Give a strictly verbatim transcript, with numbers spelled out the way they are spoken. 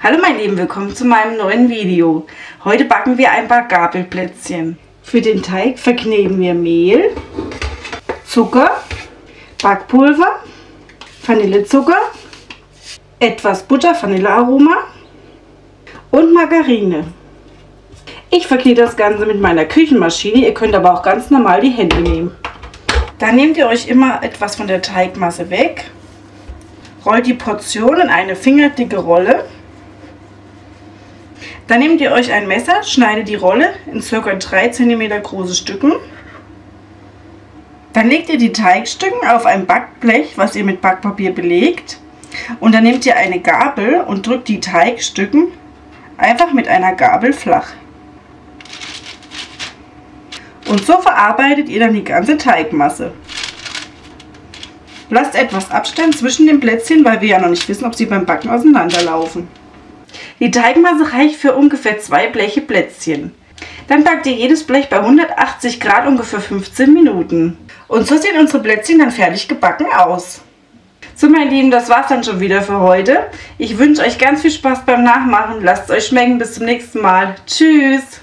Hallo meine Lieben, willkommen zu meinem neuen Video. Heute backen wir ein paar Gabelplätzchen. Für den Teig verkneten wir Mehl, Zucker, Backpulver, Vanillezucker, etwas Butter, Vanillearoma und Margarine. Ich verknete das Ganze mit meiner Küchenmaschine, ihr könnt aber auch ganz normal die Hände nehmen. Dann nehmt ihr euch immer etwas von der Teigmasse weg, rollt die Portion in eine fingerdicke Rolle. Dann nehmt ihr euch ein Messer, schneidet die Rolle in ca. drei Zentimeter große Stücken. Dann legt ihr die Teigstücken auf ein Backblech, was ihr mit Backpapier belegt. Und dann nehmt ihr eine Gabel und drückt die Teigstücken einfach mit einer Gabel flach. Und so verarbeitet ihr dann die ganze Teigmasse. Lasst etwas Abstand zwischen den Plätzchen, weil wir ja noch nicht wissen, ob sie beim Backen auseinanderlaufen. Die Teigmasse reicht für ungefähr zwei Bleche Plätzchen. Dann backt ihr jedes Blech bei hundertachtzig Grad ungefähr fünfzehn Minuten. Und so sehen unsere Plätzchen dann fertig gebacken aus. So meine Lieben, das war's dann schon wieder für heute. Ich wünsche euch ganz viel Spaß beim Nachmachen. Lasst es euch schmecken. Bis zum nächsten Mal. Tschüss!